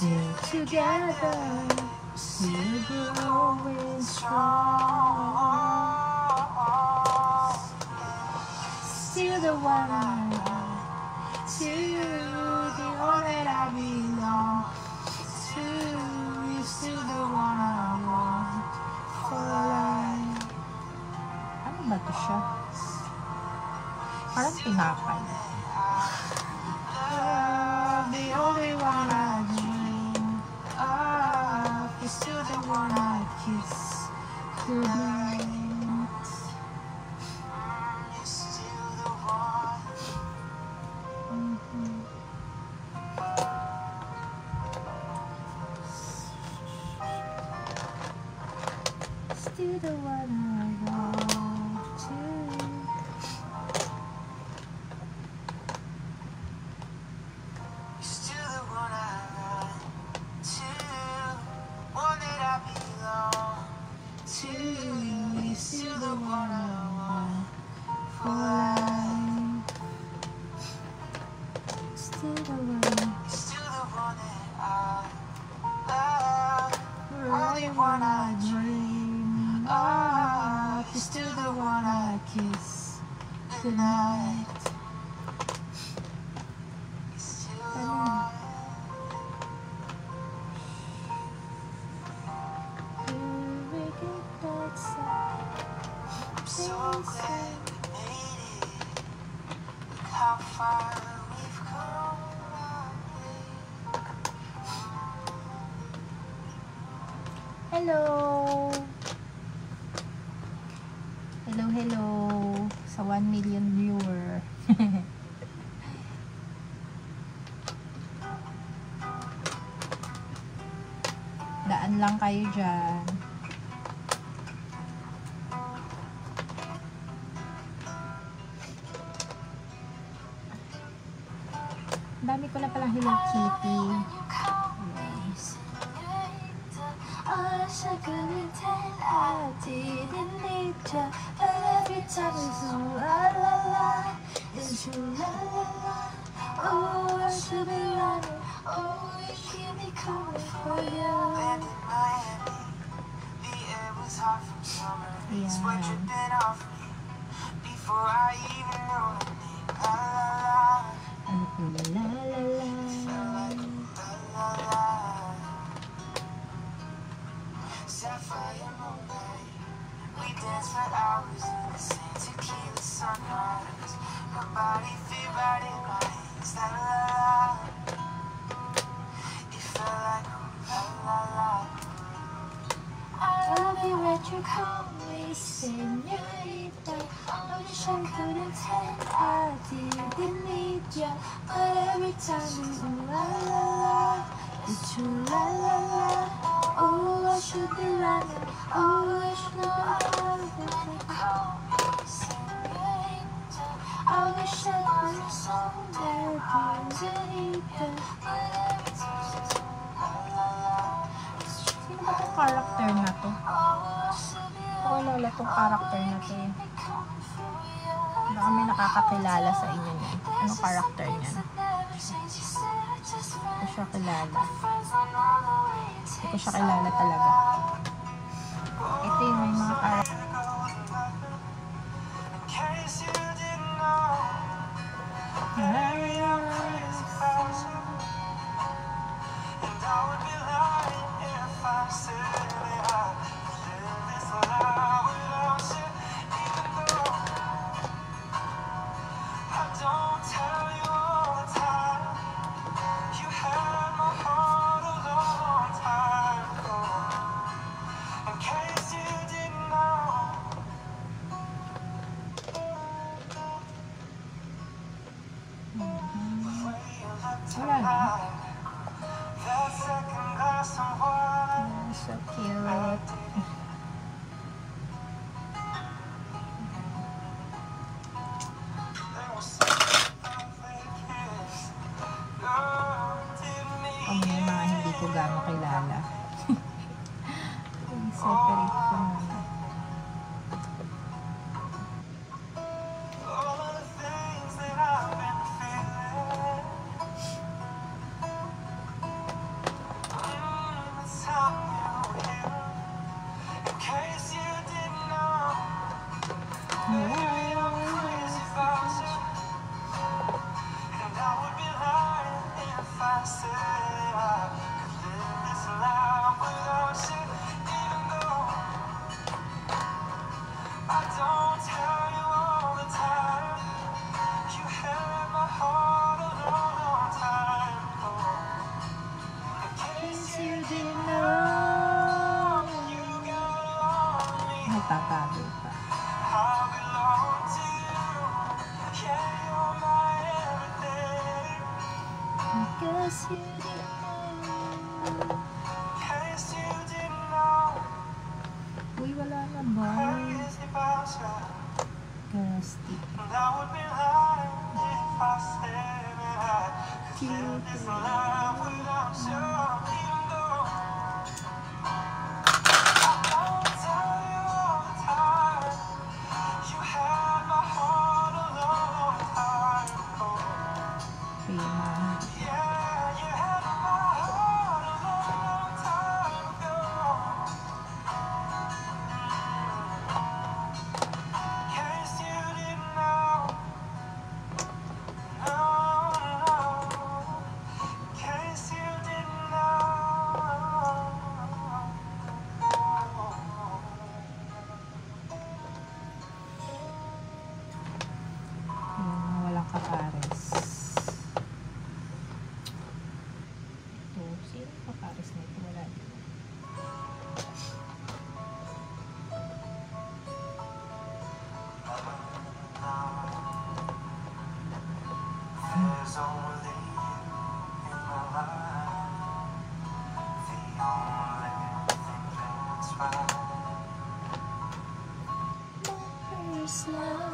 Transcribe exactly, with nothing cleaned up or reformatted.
Still together, still growing strong. Still the one I love, still the one that I belong to. You're still the one I want for life. Ano ba to siya? Parang tinapay. The only one I dream of is still the one I kiss goodnight. You're still the one. Mm-hmm. Still the one I love too. Still the one I want for life. Still the one, still the one that I love. The only one I dream of. You're still the one I kiss goodnight. Still the one. So glad we made it. Look how far we've come. Hello. Hello, hello. Sa one million viewer. Daan lang kayo dyan. Dami ko na palang Hello Kitty. Yes. I didn't need you, but every time it's all la la la, it's true la la la. Oh, I should be running. Oh, you keep me coming for you. And in Miami, the air was hot from summer. It's what you've been offering before I even knew the name. La la la. La la la la. Sapphire moonlight, we dance for hours in the same tequila sunrise. Your body fit right in mine. La la la. It felt like la la la. I love it when you call me señorita. I wish I couldn't tell I didn't need you, but every time it's la la la, it's true la la la. Oh, I should be running. Oh, I should know I love it when you call me señorita. I wish I could have someday didn't need you, but every time it's la la la. Sino ba itong character na to? Wala itong character na to. Baka may nakakakilala sa inyo niya. Anong character niya? Hindi ko siya kilala. Hindi ko siya kilala talaga. Ito yung may mga character. Wala na. So cute. Kung may mga hindi ko gano'ng kilala. Separate ko muna. I said I could live this life without you, even though I don't tell you all the time. You had my heart a long, long time ago. In case you didn't know, you got on me. Nagpapagod pa. I belong to you. Yeah, you're my everything. Because you didn't know. In case you didn't know, Uy, wala na ba? crazy about you. Gasti. And I would be lying if I said that I could live this life without you, even though I don't tell you all the time. You had my heart a long, long time ago. Prima. Yeah, you had my heart a long, long time ago. In case you didn't know, no, no. In case you didn't know. Yung mga walang kapares. Ito. Sino yung kapares na ito? Wala dito. There's only you in my life, the only thing that's right. First love.